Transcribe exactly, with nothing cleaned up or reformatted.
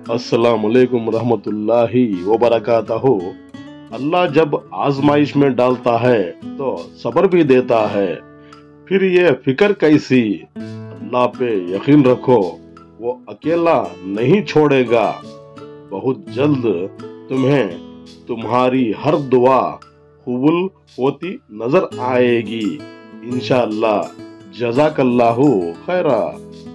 अस्सलामुअलैकुम रहमतुल्लाहि व बरकातहू। अल्लाह जब आजमाइश में डालता है तो सब्र भी देता है। फिर ये फिक्र कैसी, अल्लाह पे यकीन रखो, वो अकेला नहीं छोड़ेगा। बहुत जल्द तुम्हें तुम्हारी हर दुआ कबूल होती नजर आएगी इंशाअल्लाह। जज़ाकल्लाहु खैरा।